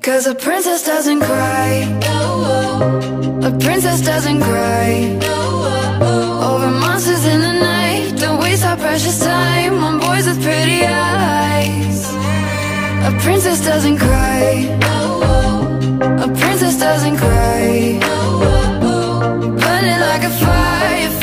'Cause a princess doesn't cry. A princess doesn't cry over monsters in the night. Don't waste our precious time on boys with pretty eyes. A princess doesn't cry. A princess doesn't cry. Burning like a fire.